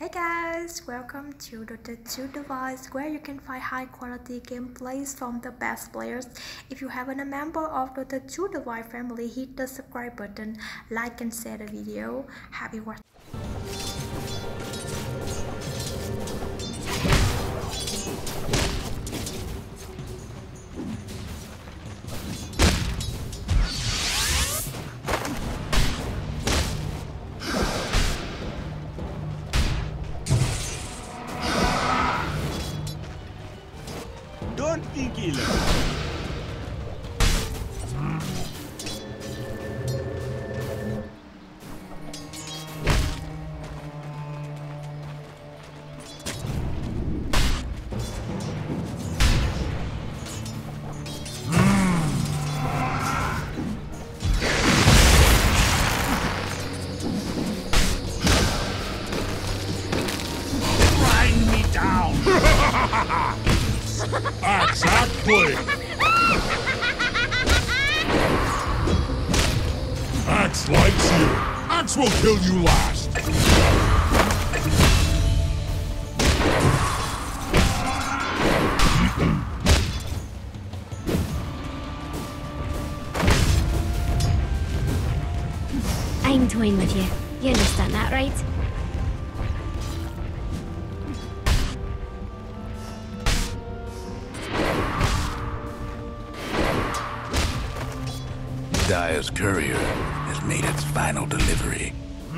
Hey guys, welcome to Dota 2 device where you can find high quality gameplays from the best players. If you haven't a member of Dota 2 device family, hit the subscribe button, like and share the video. Happy watching. Don't think ill. Grind me down. Exactly! Axe likes you. Axe will kill you last. I'm toying with you. You understand that, right? Dire's courier has made its final delivery.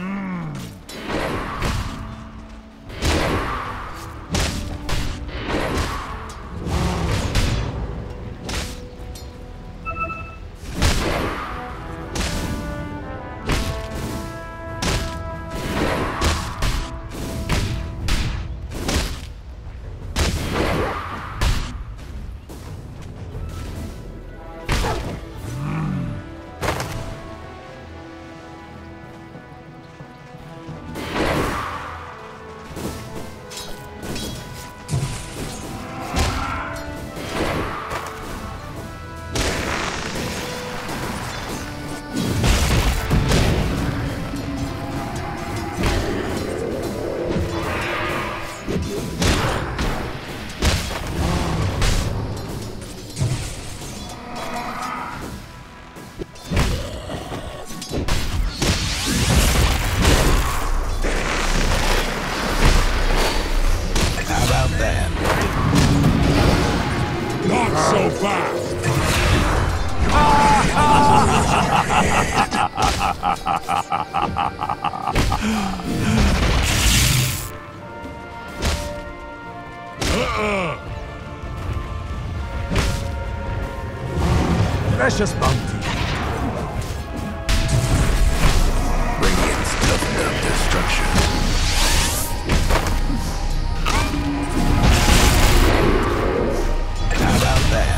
How about that? Not so fast! Precious bounty. Radiant's toughened up their structures. How about that?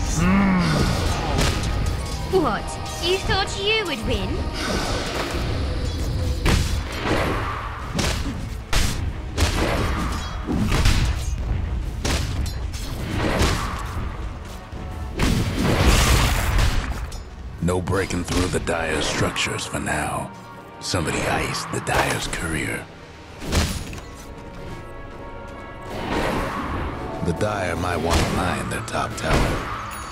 What? You thought you would win? No breaking through the Dire's structures for now. Somebody iced the Dire's courier. The Dire might want to mine their top tower.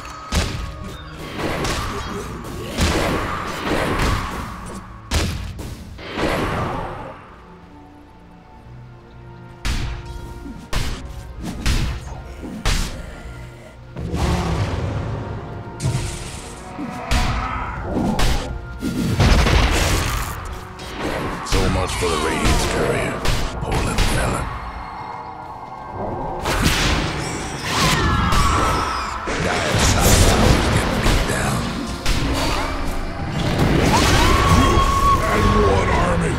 So much for the Radiant's courier. Poor little fella. Dire's top tower's getting beat down. And one army!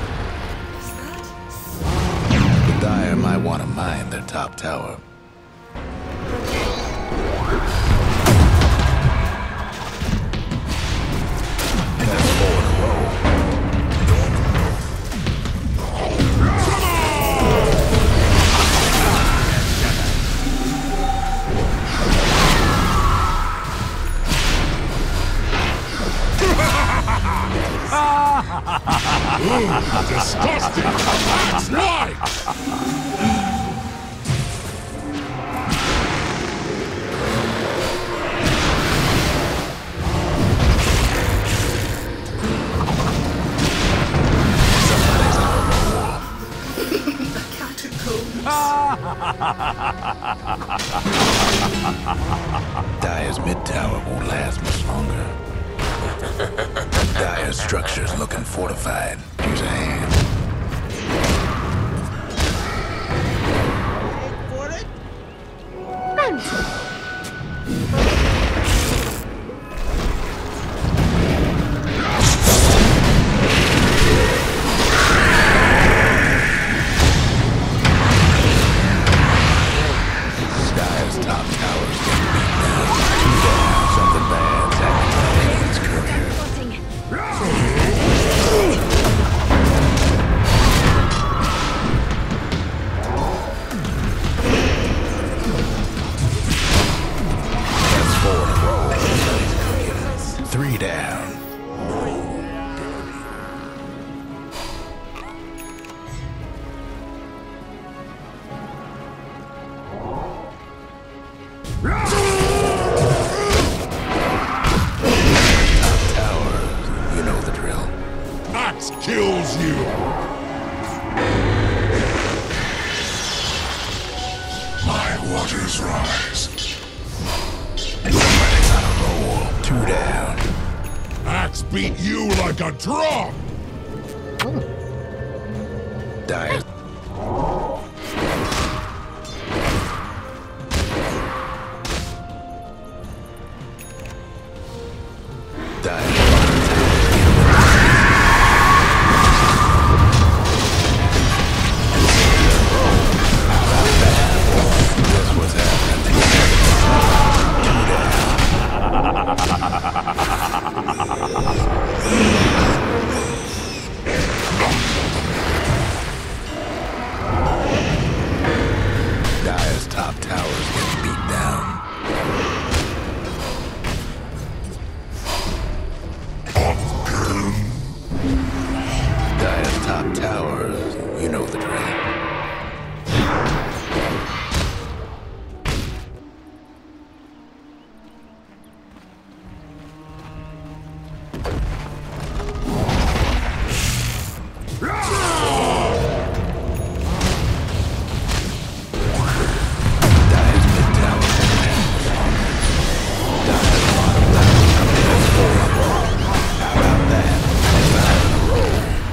The Dire might want to mine their top tower. That's 4 in a row. Disgusting! That's right! Dire's mid-tower won't last much longer. Dire's structure's looking fortified. Use a hand. For it? Dire's top tower's getting beat down. Something bad's happening to its career. That's 4 in a row. 3 down. You know the drill. Axe kills you! My waters rise. Somebody's on a roll. 2 down. Axe beat you like a drum! Dire. That's what's happening. Dire's top tower's getting beat down. Dire's top tower, you know the drill. Dire's mid-tower. Dire's bottom tower. 4 in a row. How about that? 5 in a row.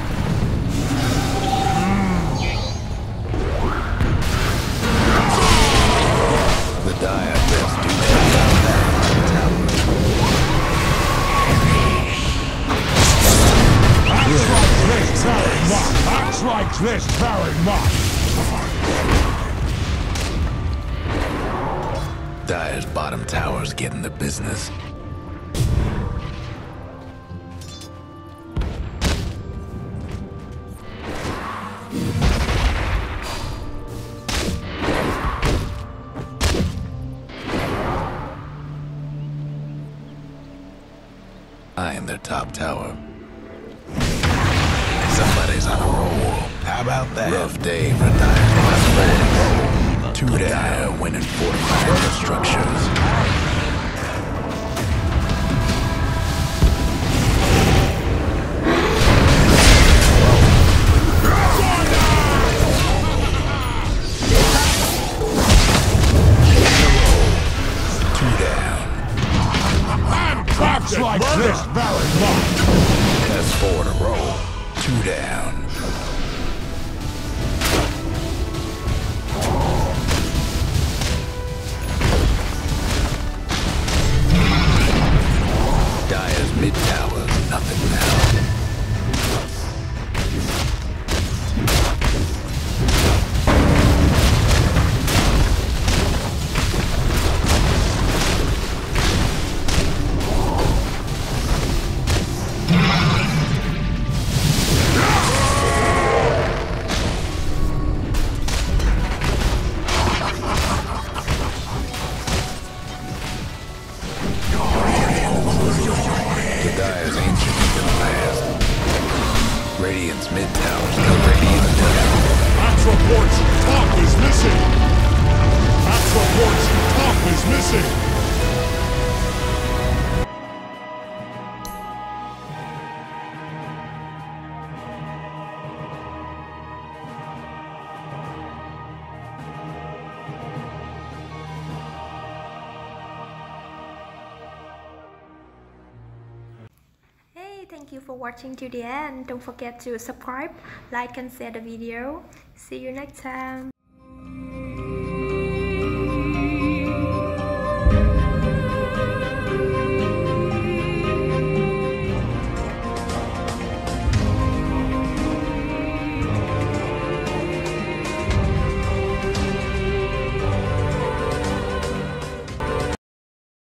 The Dire best do check out that Axe like this very much! Dire's bottom tower's getting the business. I am their top tower. Somebody's on a roll. How about that? Rough day for Dire's bottom. 2 down, winning fortified their structures. Axe like this very much! That's 4 in a row. 2 down. Dire's mid-tower's nothing now. The Dire's Radiant's mid tower's not ready either. Max reports top is missing. Max reports top is missing. Hey, thank you for watching to the end. Don't forget to subscribe, like and share the video. See you next time.